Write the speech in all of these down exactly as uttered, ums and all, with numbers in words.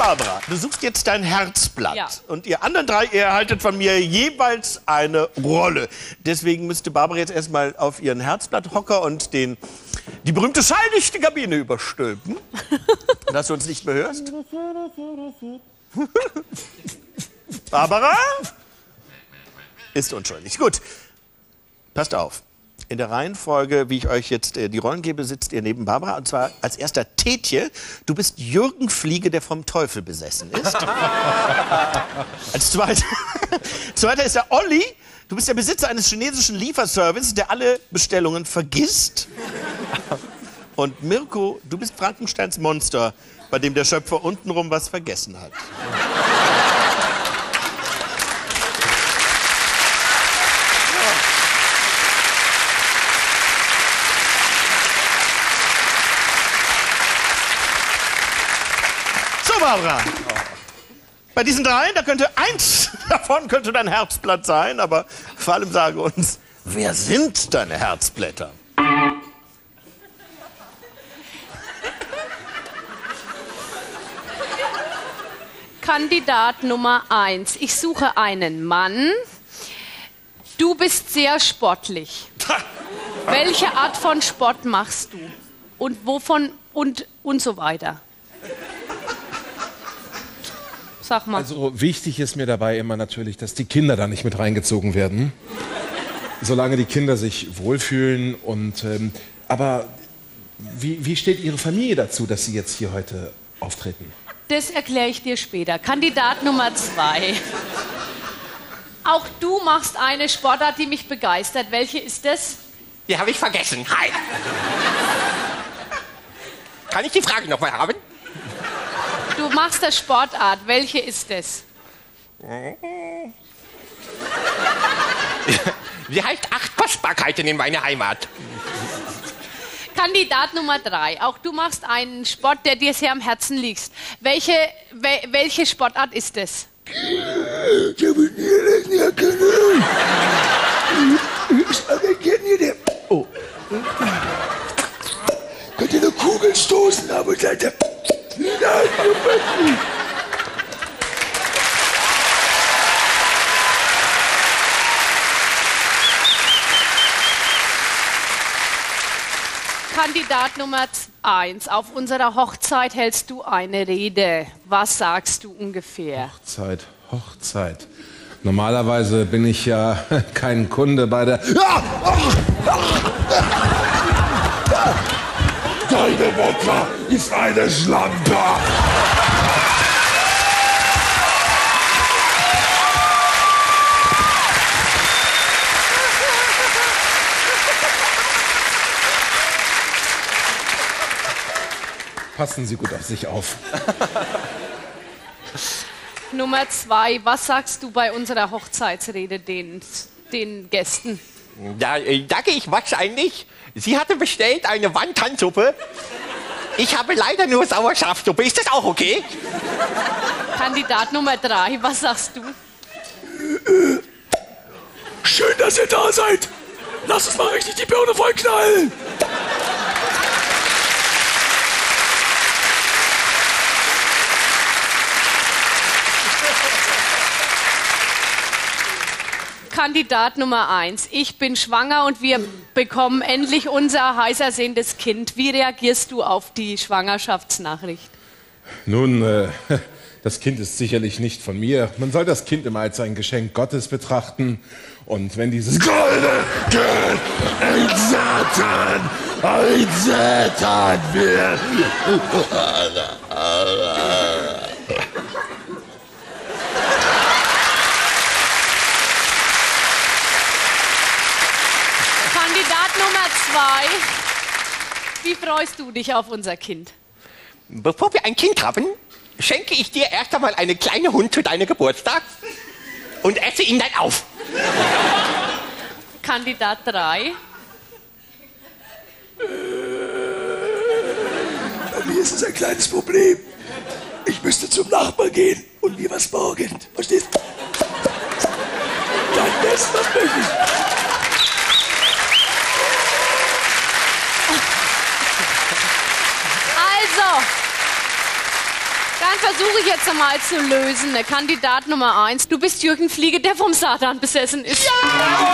Barbara, du suchst jetzt dein Herzblatt. Ja. Und ihr anderen drei, ihr erhaltet von mir jeweils eine Rolle. Deswegen müsste Barbara jetzt erstmal auf ihren Herzblatthocker und den, die berühmte schalldichte Kabine überstülpen. Dass du uns nicht mehr hörst. Barbara ist unschuldig. Gut, passt auf. In der Reihenfolge, wie ich euch jetzt äh, die Rollen gebe, sitzt ihr neben Barbara. Und zwar als erster Tetje. Du bist Jürgen Fliege, der vom Teufel besessen ist. Als zweiter, zweiter ist der Olli. Du bist der Besitzer eines chinesischen Lieferservices, der alle Bestellungen vergisst. Und Mirko, du bist Frankensteins Monster, bei dem der Schöpfer untenrum was vergessen hat. Barbara. Bei diesen dreien, da könnte eins davon könnte dein Herzblatt sein, aber vor allem sage uns, wer sind deine Herzblätter? Kandidat Nummer eins. Ich suche einen Mann. Du bist sehr sportlich. Welche Art von Sport machst du? Und wovon und, und so weiter? Sag mal. Also wichtig ist mir dabei immer natürlich, dass die Kinder da nicht mit reingezogen werden. Solange die Kinder sich wohlfühlen und ähm, aber wie, wie steht Ihre Familie dazu, dass Sie jetzt hier heute auftreten? Das erkläre ich dir später. Kandidat Nummer zwei. Auch du machst eine Sportart, die mich begeistert. Welche ist das? Die habe ich vergessen. Hi. Kann ich die Frage noch mal haben? Du machst eine Sportart. Welche ist das? Sie heißt acht Kostbarkeiten in meiner Heimat. Kandidat Nummer drei. Auch du machst einen Sport, der dir sehr am Herzen liegt. Welche, we, welche Sportart ist das? Oh. Könnt ihr eine Kugel stoßen, aber seid ihr... Kandidat Nummer eins. Auf unserer Hochzeit hältst du eine Rede. Was sagst du ungefähr? Hochzeit, Hochzeit. Normalerweise bin ich ja kein Kunde bei der... Deine Mutter ist eine Schlampe! Passen Sie gut auf sich auf. Nummer zwei. Was sagst du bei unserer Hochzeitsrede den, den Gästen? Da äh, sage ich wahrscheinlich, sie hatte bestellt eine Wandtansuppe. Ich habe leider nur Sauerschafsuppe. Ist das auch okay? Kandidat Nummer drei. Was sagst du? Schön, dass ihr da seid. Lass uns mal richtig die Birne vollknallen. Kandidat Nummer eins. Ich bin schwanger und wir bekommen endlich unser heiß ersehntes Kind. Wie reagierst du auf die Schwangerschaftsnachricht? Nun, äh, das Kind ist sicherlich nicht von mir. Man soll das Kind immer als ein Geschenk Gottes betrachten. Und wenn dieses Goldene Kind ein Satan, ein Satan wird. Kandidat Nummer zwei. Wie freust du dich auf unser Kind? Bevor wir ein Kind haben, schenke ich dir erst einmal eine kleine Hund zu deinem Geburtstag und esse ihn dann auf. Kandidat drei. Bei mir ist es ein kleines Problem. Ich müsste zum Nachbar gehen und mir was borgen. Verstehst du? Dein Best, was möchte ich? Also, ganz versuche ich jetzt einmal zu lösen. Der Kandidat Nummer eins. Du bist Jürgen Fliege, der vom Satan besessen ist. Ja!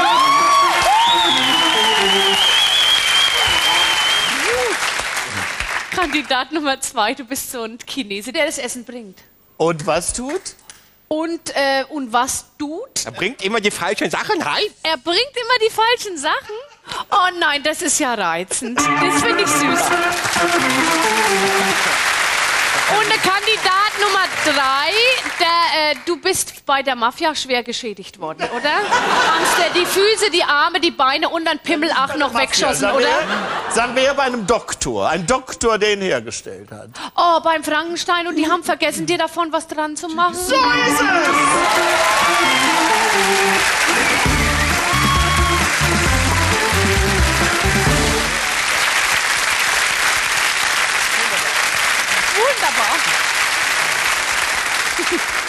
Kandidat Nummer zwei. Du bist so ein Chinese, der das Essen bringt. Und was tut? Und, äh, und was tut? Er bringt immer die falschen Sachen rein. Er bringt immer die falschen Sachen? Oh nein, das ist ja reizend. Das finde ich süß. Und der Kandidat Nummer drei, der, äh, du bist bei der Mafia schwer geschädigt worden, oder? Haben dir die Füße, die Arme, die Beine und dann Pimmel auch noch weggeschossen, sagen oder? Wir, sagen wir ja bei einem Doktor. Ein Doktor, der ihn hergestellt hat. Oh, beim Frankenstein und die haben vergessen, dir davon was dran zu machen. So ist es! Wunderbar.